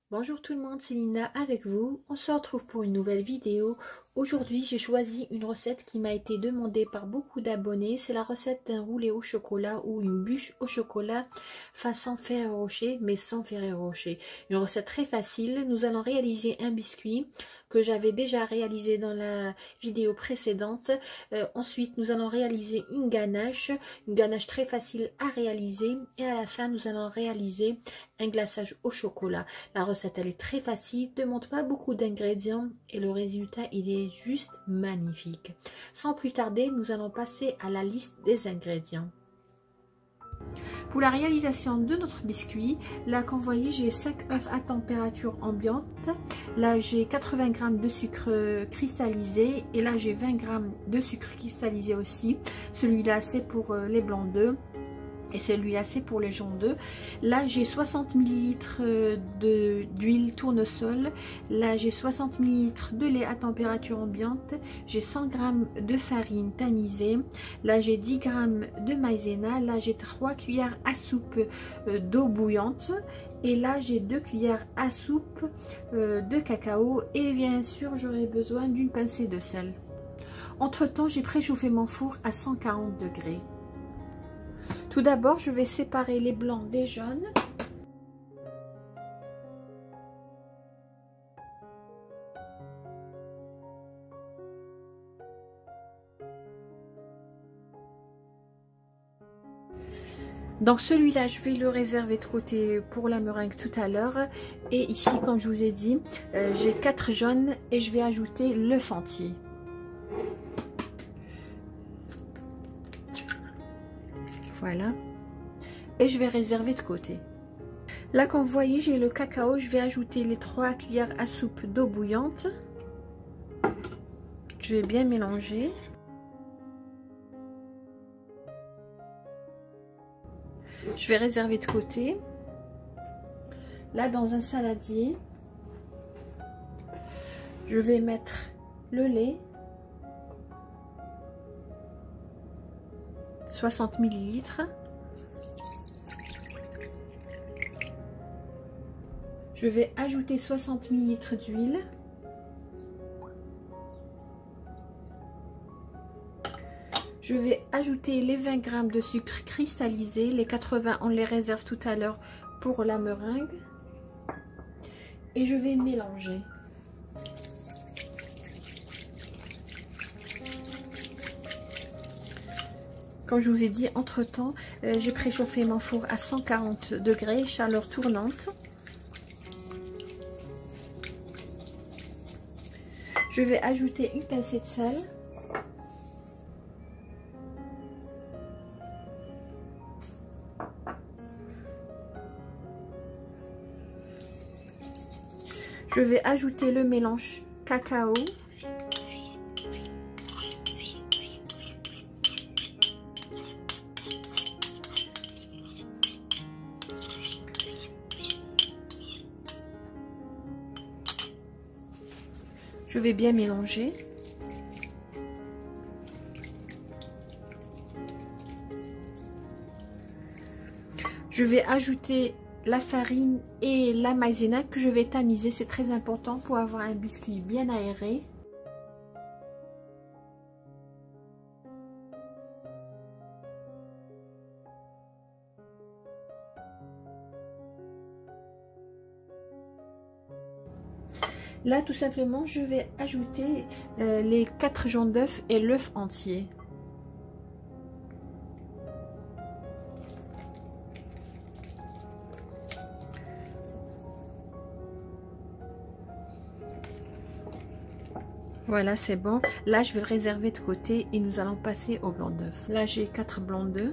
Bonjour tout le monde, c'est Linda avec vous. On se retrouve pour une nouvelle vidéo. Aujourd'hui, j'ai choisi une recette qui m'a été demandée par beaucoup d'abonnés. C'est la recette d'un roulé au chocolat ou une bûche au chocolat façon Ferrero Rocher, mais sans Ferrero Rocher. Une recette très facile. Nous allons réaliser un biscuit que j'avais déjà réalisé dans la vidéo précédente. Ensuite, nous allons réaliser une ganache très facile à réaliser. Et à la fin, nous allons réaliser un glaçage au chocolat. La recette, elle est très facile, ne demande pas beaucoup d'ingrédients et le résultat, il est juste magnifique. Sans plus tarder, nous allons passer à la liste des ingrédients. Pour la réalisation de notre biscuit, là comme vous voyez, j'ai 5 œufs à température ambiante. Là j'ai 80 g de sucre cristallisé et là j'ai 20 g de sucre cristallisé aussi. Celui-là c'est pour les blancs d'œufs. Et celui-là c'est pour les jaunes d'œufs. Là j'ai 60 ml d'huile tournesol. Là j'ai 60 ml de lait à température ambiante. J'ai 100 g de farine tamisée. Là j'ai 10 g de maïzena. Là j'ai 3 cuillères à soupe d'eau bouillante. Et là j'ai 2 cuillères à soupe de cacao. Et bien sûr j'aurai besoin d'une pincée de sel. Entre temps j'ai préchauffé mon four à 140 degrés. Tout d'abord, je vais séparer les blancs des jaunes. Donc celui-là, je vais le réserver de côté pour la meringue tout à l'heure. Et ici, comme je vous ai dit, j'ai 4 jaunes et je vais ajouter l'œuf entier. Voilà. Et je vais réserver de côté. Là, comme vous voyez, j'ai le cacao. Je vais ajouter les 3 cuillères à soupe d'eau bouillante. Je vais bien mélanger. Je vais réserver de côté. Là, dans un saladier, je vais mettre le lait. 60 ml. Je vais ajouter 60 ml d'huile. Je vais ajouter les 20 g de sucre cristallisé. Les 80, on les réserve tout à l'heure pour la meringue. Et je vais mélanger. Comme je vous ai dit, entre temps, j'ai préchauffé mon four à 140 degrés, chaleur tournante. Je vais ajouter une pincée de sel. Je vais ajouter le mélange cacao. Je vais bien mélanger. Je vais ajouter la farine et la maïzena que je vais tamiser. C'est très important pour avoir un biscuit bien aéré. Là, tout simplement, je vais ajouter les 4 jaunes d'œufs et l'œuf entier. Voilà, c'est bon. Là, je vais le réserver de côté et nous allons passer au blanc d'œuf. Là, j'ai 4 blancs d'œufs.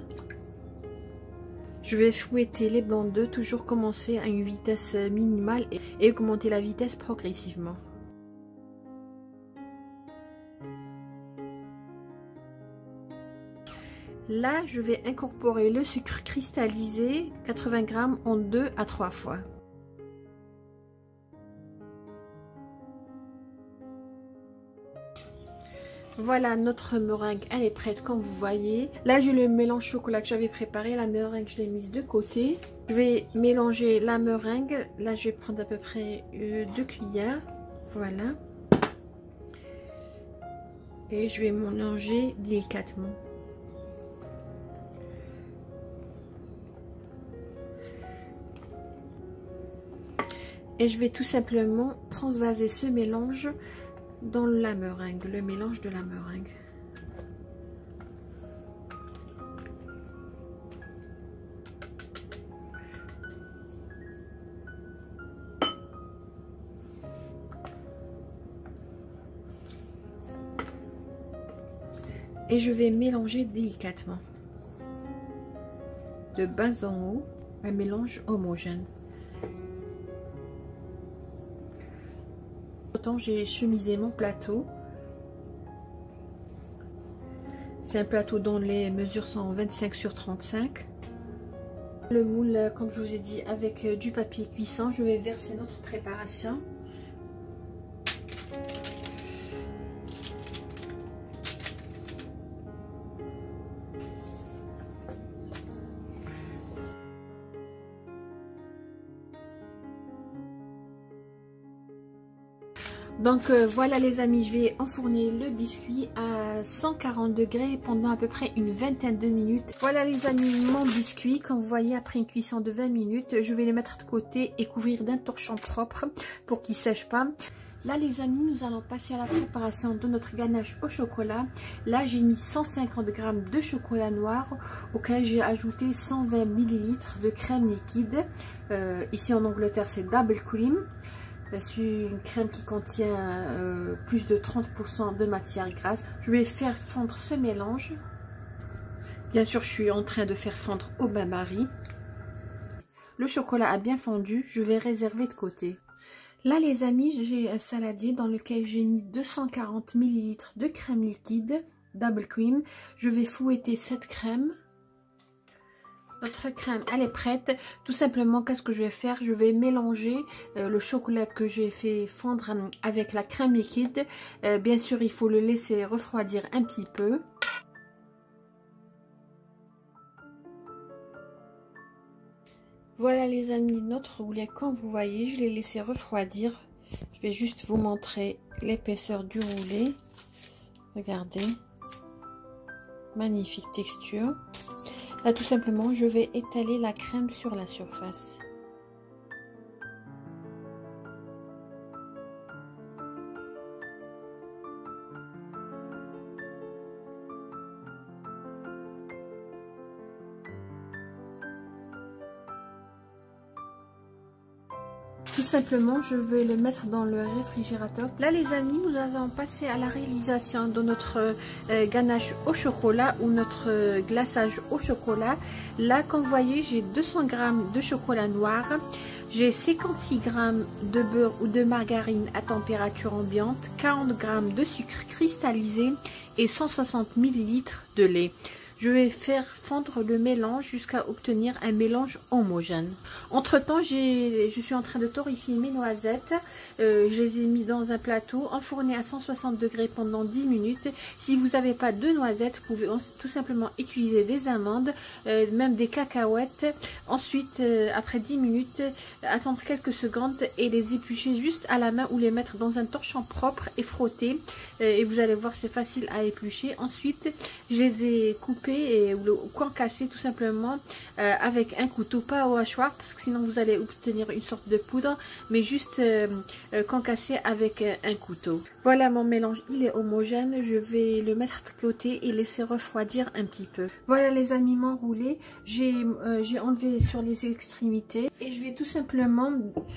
Je vais fouetter les blancs d'œufs, toujours commencer à une vitesse minimale et augmenter la vitesse progressivement. Là, je vais incorporer le sucre cristallisé, 80 g en 2 à 3 fois. Voilà, notre meringue, elle est prête comme vous voyez. Là, j'ai le mélange chocolat que j'avais préparé. La meringue, je l'ai mise de côté. Je vais mélanger la meringue. Là, je vais prendre à peu près 2 cuillères. Voilà. Et je vais mélanger délicatement. Et je vais tout simplement transvaser ce mélange dans la meringue, le mélange de la meringue. Et je vais mélanger délicatement. De bas en haut, un mélange homogène. Autant j'ai chemisé mon plateau. C'est un plateau dont les mesures sont 25 sur 35. Le moule, comme je vous ai dit, avec du papier cuisson, je vais verser notre préparation. Donc voilà les amis, je vais enfourner le biscuit à 140 degrés pendant à peu près une vingtaine de minutes. Voilà les amis, mon biscuit, comme vous voyez, après une cuisson de 20 minutes, je vais les mettre de côté et couvrir d'un torchon propre pour qu'ils ne sèchent pas. Là les amis, nous allons passer à la préparation de notre ganache au chocolat. Là j'ai mis 150 g de chocolat noir auquel j'ai ajouté 120 ml de crème liquide. Ici en Angleterre c'est double cream. C'est une crème qui contient plus de 30% de matière grasse. Je vais faire fondre ce mélange. Bien sûr, je suis en train de faire fondre au bain-marie. Le chocolat a bien fondu, je vais réserver de côté. Là les amis, j'ai un saladier dans lequel j'ai mis 240 ml de crème liquide, double cream. Je vais fouetter cette crème. Notre crème, elle est prête. Tout simplement, qu'est-ce que je vais faire? Je vais mélanger le chocolat que j'ai fait fondre avec la crème liquide. Bien sûr, il faut le laisser refroidir un petit peu. Voilà les amis, notre roulé, comme vous voyez, je l'ai laissé refroidir. Je vais juste vous montrer l'épaisseur du roulé. Regardez. Magnifique texture. Là, tout simplement, je vais étaler la crème sur la surface. Tout simplement, je vais le mettre dans le réfrigérateur. Là les amis, nous allons passer à la réalisation de notre ganache au chocolat ou notre glaçage au chocolat. Là, comme vous voyez, j'ai 200 g de chocolat noir. J'ai 56 g de beurre ou de margarine à température ambiante, 40 g de sucre cristallisé et 160 ml de lait. Je vais faire fondre le mélange jusqu'à obtenir un mélange homogène. Entre temps, je suis en train de torréfier mes noisettes. Je les ai mis dans un plateau, enfourné à 160 degrés pendant 10 minutes. Si vous n'avez pas de noisettes, vous pouvez tout simplement utiliser des amandes, même des cacahuètes. Ensuite, après 10 minutes, attendre quelques secondes et les éplucher juste à la main ou les mettre dans un torchon propre et frotter. Et vous allez voir, c'est facile à éplucher. Ensuite, je les ai coupés ou le concassé tout simplement avec un couteau, pas au hachoir parce que sinon vous allez obtenir une sorte de poudre, mais juste concassé avec un couteau. Voilà, mon mélange, il est homogène. Je vais le mettre de côté et laisser refroidir un petit peu. Voilà les amis, mon roulé, j'ai enlevé sur les extrémités et je vais tout simplement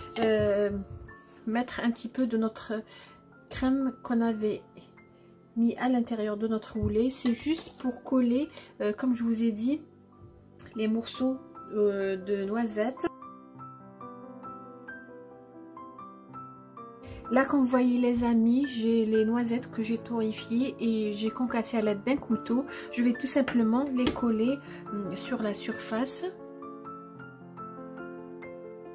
mettre un petit peu de notre crème qu'on avait mis à l'intérieur de notre roulé. C'est juste pour coller, comme je vous ai dit, les morceaux de noisettes. Là, comme vous voyez les amis, j'ai les noisettes que j'ai torréfiées et j'ai concassé à l'aide d'un couteau. Je vais tout simplement les coller sur la surface.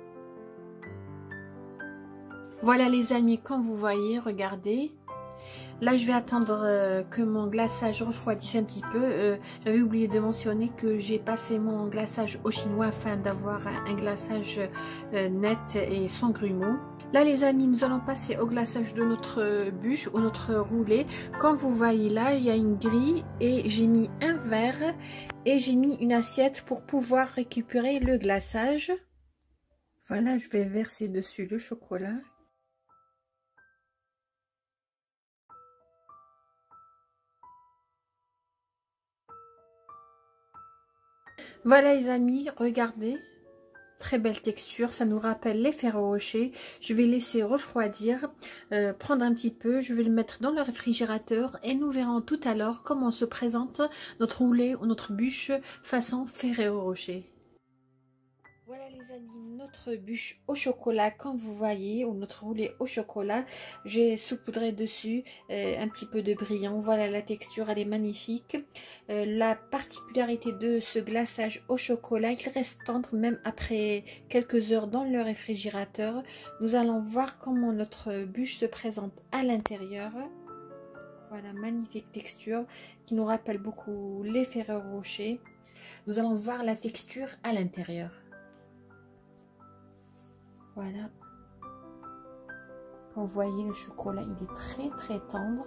Voilà les amis, comme vous voyez, regardez. Là, je vais attendre que mon glaçage refroidisse un petit peu. J'avais oublié de mentionner que j'ai passé mon glaçage au chinois afin d'avoir un glaçage net et sans grumeaux. Là, les amis, nous allons passer au glaçage de notre bûche ou notre roulé. Comme vous voyez là, il y a une grille et j'ai mis un verre et j'ai mis une assiette pour pouvoir récupérer le glaçage. Voilà, je vais verser dessus le chocolat. Voilà les amis, regardez. Très belle texture, ça nous rappelle les Ferrero Rocher. Je vais laisser refroidir, prendre un petit peu, je vais le mettre dans le réfrigérateur et nous verrons tout à l'heure comment se présente notre roulé ou notre bûche façon Ferrero Rocher. Voilà les amis, notre bûche au chocolat comme vous voyez, ou notre roulé au chocolat. J'ai saupoudré dessus un petit peu de brillant. Voilà la texture, elle est magnifique. La particularité de ce glaçage au chocolat, il reste tendre même après quelques heures dans le réfrigérateur. Nous allons voir comment notre bûche se présente à l'intérieur. Voilà, magnifique texture qui nous rappelle beaucoup les Ferrero Rocher. Nous allons voir la texture à l'intérieur. Voilà, quand vous voyez le chocolat, il est très très tendre.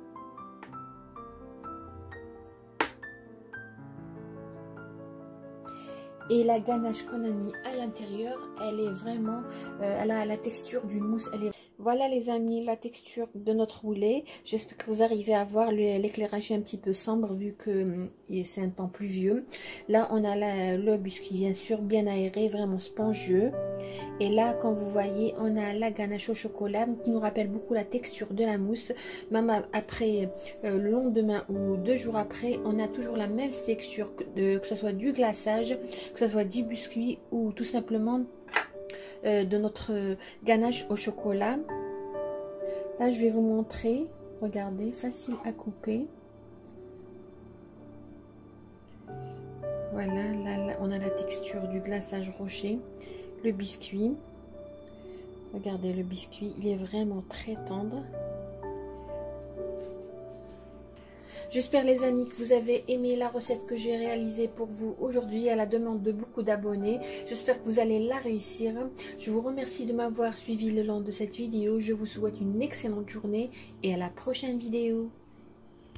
Et la ganache qu'on a mis à l'intérieur, elle est vraiment, elle a la texture d'une mousse. Voilà les amis, la texture de notre roulé. J'espère que vous arrivez à voir l'éclairage un petit peu sombre vu que c'est un temps pluvieux. Là on a le biscuit bien sûr, bien aéré, vraiment spongieux. Et là comme vous voyez, on a la ganache au chocolat qui nous rappelle beaucoup la texture de la mousse. Même après le lendemain ou 2 jours après, on a toujours la même texture, que ce soit du glaçage, que ce soit du biscuit ou tout simplement de notre ganache au chocolat. Là je vais vous montrer, regardez, facile à couper. Voilà, là on a la texture du glaçage rocher, le biscuit. Regardez le biscuit, il est vraiment très tendre. J'espère les amis que vous avez aimé la recette que j'ai réalisée pour vous aujourd'hui à la demande de beaucoup d'abonnés. J'espère que vous allez la réussir. Je vous remercie de m'avoir suivi le long de cette vidéo. Je vous souhaite une excellente journée et à la prochaine vidéo.